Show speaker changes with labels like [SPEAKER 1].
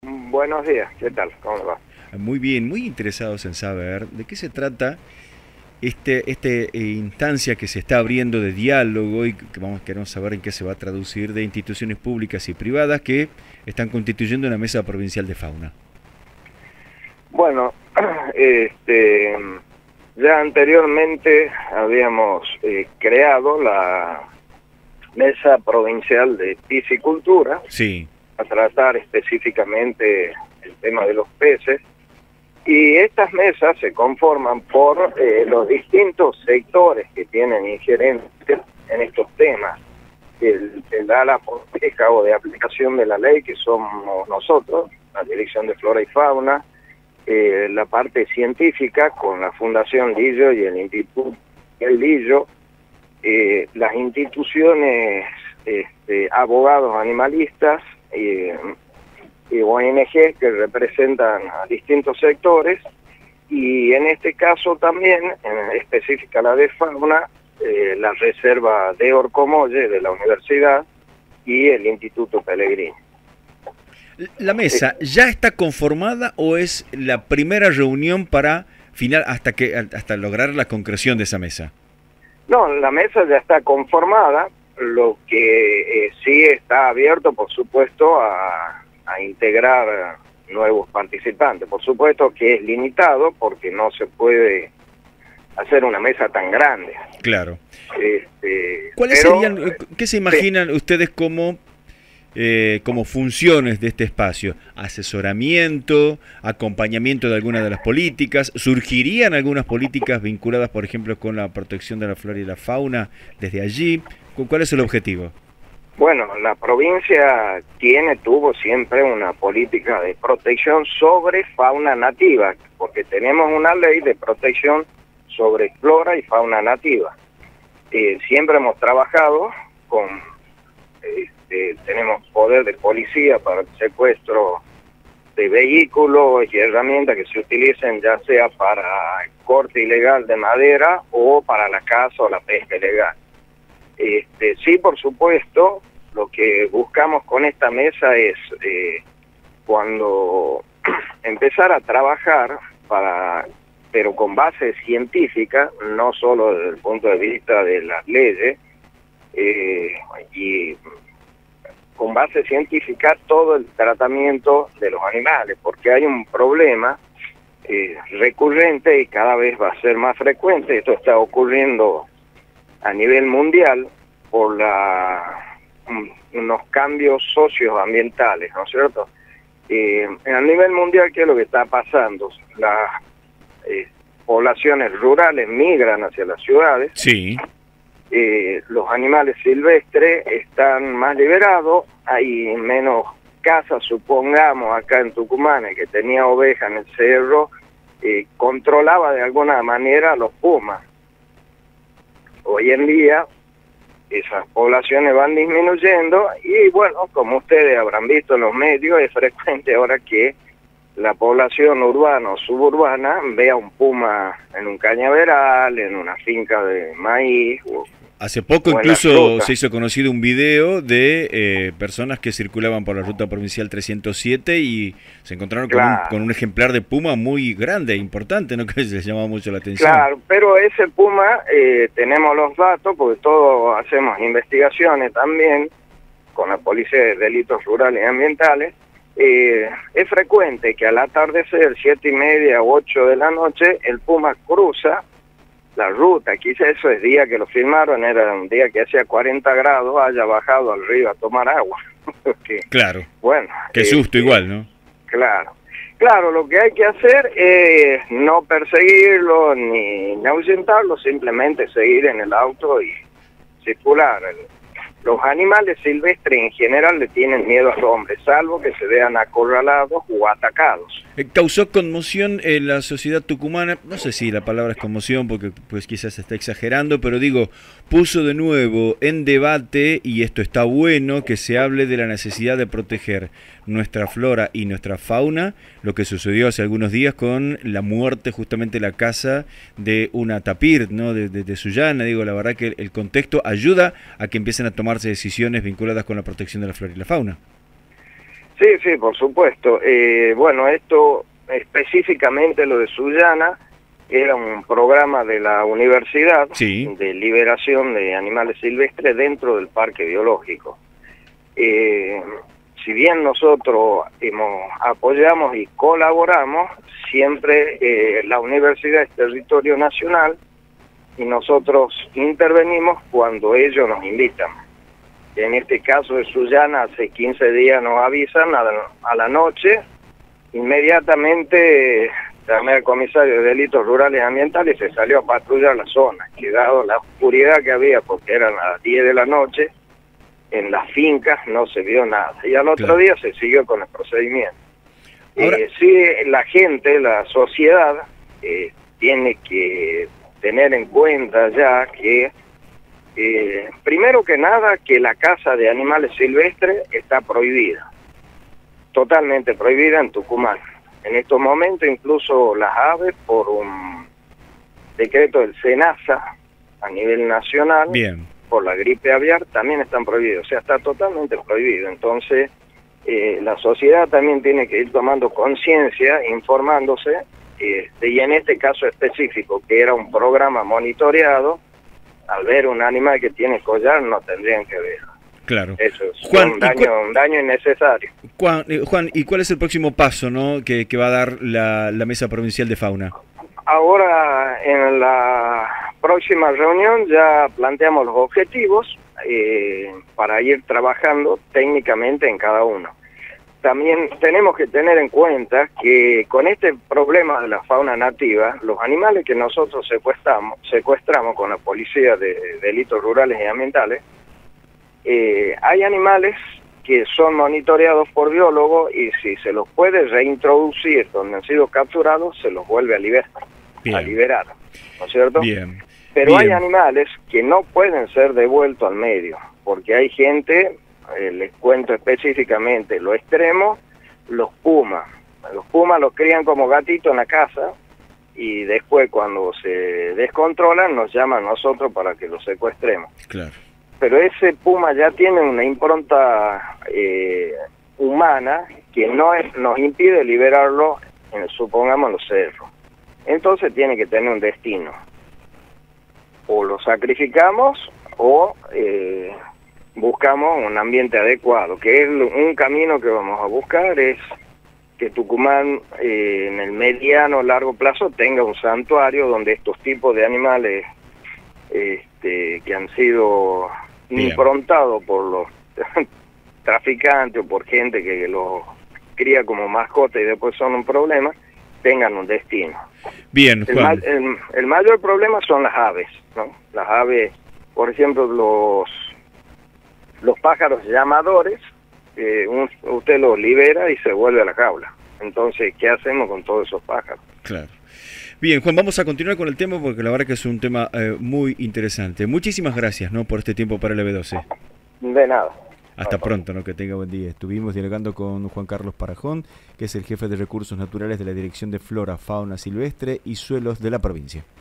[SPEAKER 1] Buenos días, ¿qué tal? ¿Cómo le va?
[SPEAKER 2] Muy bien, muy interesados en saber de qué se trata instancia que se está abriendo de diálogo y que queremos saber en qué se va a traducir de instituciones públicas y privadas que están constituyendo una mesa provincial de fauna.
[SPEAKER 1] Bueno, este, ya anteriormente habíamos creado la Mesa Provincial de Piscicultura
[SPEAKER 2] Sí,
[SPEAKER 1] a tratar específicamente el tema de los peces, y estas mesas se conforman por los distintos sectores que tienen injerencia en estos temas. El ala política o de aplicación de la ley, que somos nosotros, la Dirección de Flora y Fauna, la parte científica con la Fundación Lillo y el Instituto El Lillo, las instituciones, abogados animalistas y ONG que representan a distintos sectores, y en este caso también, en específica la de fauna, la reserva de Orcomolle de la universidad y el Instituto Pellegrini.
[SPEAKER 2] ¿la mesa ya está conformada o es la primera reunión para final hasta lograr la concreción de esa mesa?
[SPEAKER 1] No, la mesa ya está conformada, lo que sí está abierto, por supuesto, a integrar nuevos participantes. Por supuesto que es limitado porque no se puede hacer una mesa tan grande.
[SPEAKER 2] Claro. ¿Cuáles
[SPEAKER 1] Pero
[SPEAKER 2] serían, qué se
[SPEAKER 1] sí,
[SPEAKER 2] imaginan ustedes como funciones de este espacio? ¿Asesoramiento, acompañamiento de alguna de las políticas? ¿Surgirían algunas políticas vinculadas, por ejemplo, con la protección de la flora y la fauna desde allí? ¿Cuál es el objetivo?
[SPEAKER 1] bueno, la provincia tuvo siempre una política de protección sobre fauna nativa, porque tenemos una ley de protección sobre flora y fauna nativa. Siempre hemos trabajado con, tenemos poder de policía para el secuestro de vehículos y herramientas que se utilicen ya sea para corte ilegal de madera o para la caza o la pesca ilegal. Sí, por supuesto, lo que buscamos con esta mesa es cuando empezar a trabajar pero con base científica, no solo desde el punto de vista de las leyes, y con base científica todo el tratamiento de los animales, porque hay un problema recurrente y cada vez va a ser más frecuente. Esto está ocurriendo a nivel mundial por unos cambios socioambientales, ¿no es cierto? A nivel mundial, ¿qué es lo que está pasando? Las poblaciones rurales migran hacia las ciudades,
[SPEAKER 2] Sí.
[SPEAKER 1] los animales silvestres están más liberados, hay menos casas, supongamos acá en Tucumán, el que tenía ovejas en el cerro, controlaba de alguna manera a los pumas. Hoy en día esas poblaciones van disminuyendo y bueno, como ustedes habrán visto en los medios, es frecuente ahora que la población urbana o suburbana vea un puma en un cañaveral, en una finca de maíz
[SPEAKER 2] Hace poco
[SPEAKER 1] o en la
[SPEAKER 2] incluso
[SPEAKER 1] fruta.
[SPEAKER 2] se hizo conocido un video de personas que circulaban por la ruta provincial 307 y se encontraron con
[SPEAKER 1] Claro,
[SPEAKER 2] con un ejemplar de puma muy grande, importante, ¿no? Que les llamaba mucho la atención.
[SPEAKER 1] claro, pero ese puma, tenemos los datos, porque todos hacemos investigaciones también con la Policía de Delitos Rurales y Ambientales. Es frecuente que al atardecer, 7:30 o 8 de la noche, el puma cruza la ruta. Quizá eso es día que lo filmaron, era un día que hacía 40 grados, haya bajado al río a tomar agua. Porque,
[SPEAKER 2] Claro,
[SPEAKER 1] bueno,
[SPEAKER 2] qué susto igual, ¿no?
[SPEAKER 1] claro. Claro, lo que hay que hacer es no perseguirlo ni ahuyentarlo, simplemente seguir en el auto y circular. Los animales silvestres en general le tienen miedo al hombre, salvo que se vean acorralados o atacados.
[SPEAKER 2] Causó conmoción en la sociedad tucumana, no sé si la palabra es conmoción porque pues quizás se está exagerando, pero digo, puso de nuevo en debate, y esto está bueno, que se hable de la necesidad de proteger nuestra flora y nuestra fauna, lo que sucedió hace algunos días con la muerte, justamente la caza de una tapir, ¿no? de Sullana. Digo, la verdad que el contexto ayuda a que empiecen a tomarse decisiones vinculadas con la protección de la flora y la fauna.
[SPEAKER 1] Sí, sí, por supuesto. Bueno, esto específicamente lo de Sullana era un programa de la universidad
[SPEAKER 2] Sí,
[SPEAKER 1] de liberación de animales silvestres dentro del parque biológico. Si bien nosotros apoyamos y colaboramos, siempre la universidad es territorio nacional y nosotros intervenimos cuando ellos nos invitan. En este caso de Sullana, hace 15 días nos avisan a la noche, inmediatamente llamé al comisario de delitos rurales y ambientales y se salió a patrullar la zona, que dado la oscuridad que había, porque eran las 10 de la noche, en las fincas no se vio nada. Y al otro
[SPEAKER 2] claro.
[SPEAKER 1] día se siguió con el procedimiento.
[SPEAKER 2] Ahora,
[SPEAKER 1] Sí, la gente, la sociedad, tiene que tener en cuenta ya que primero que nada, que la caza de animales silvestres está prohibida, totalmente prohibida en Tucumán. En estos momentos incluso las aves, por un decreto del SENASA a nivel nacional,
[SPEAKER 2] bien,
[SPEAKER 1] por la gripe aviar, también están prohibidos, o sea, está totalmente prohibido. Entonces, la sociedad también tiene que ir tomando conciencia, informándose, y en este caso específico, que era un programa monitoreado, al ver un animal que tiene collar no tendrían que ver.
[SPEAKER 2] claro.
[SPEAKER 1] Eso es
[SPEAKER 2] Juan,
[SPEAKER 1] un daño innecesario.
[SPEAKER 2] Juan, ¿y cuál es el próximo paso, no, que va a dar la Mesa Provincial de Fauna?
[SPEAKER 1] Ahora, en la próxima reunión ya planteamos los objetivos para ir trabajando técnicamente en cada uno. También tenemos que tener en cuenta que con este problema de la fauna nativa, los animales que nosotros secuestramos con la Policía de Delitos Rurales y Ambientales, hay animales que son monitoreados por biólogos y si se los puede reintroducir donde han sido capturados, se los vuelve a liberar, ¿no es cierto?
[SPEAKER 2] Bien.
[SPEAKER 1] Pero
[SPEAKER 2] Bien.
[SPEAKER 1] hay animales que no pueden ser devueltos al medio, porque hay gente, les cuento específicamente, lo extremo, los pumas. Los pumas los crían como gatitos en la casa y después cuando se descontrolan nos llaman a nosotros para que los secuestremos.
[SPEAKER 2] Claro.
[SPEAKER 1] Pero ese puma ya tiene una impronta humana que nos impide liberarlo, supongamos, en los cerros. Entonces tiene que tener un destino. O lo sacrificamos o buscamos un ambiente adecuado, que es un camino que vamos a buscar, es que Tucumán en el mediano largo plazo tenga un santuario donde estos tipos de animales que han sido improntados por los traficantes o por gente que los cría como mascota y después son un problema, tengan un destino.
[SPEAKER 2] Bien, Juan.
[SPEAKER 1] El mayor problema son las aves, ¿no? Las aves, por ejemplo, los pájaros llamadores, usted los libera y se vuelve a la jaula. Entonces, ¿qué hacemos con todos esos pájaros?
[SPEAKER 2] Claro. Bien, Juan, vamos a continuar con el tema porque la verdad que es un tema muy interesante. Muchísimas gracias, ¿no?, por este tiempo para el B12.
[SPEAKER 1] De nada.
[SPEAKER 2] Hasta pronto, ¿no? Que tenga buen día. Estuvimos dialogando con Juan Carlos Parajón, que es el jefe de Recursos Naturales de la Dirección de Flora, Fauna Silvestre y Suelos de la provincia.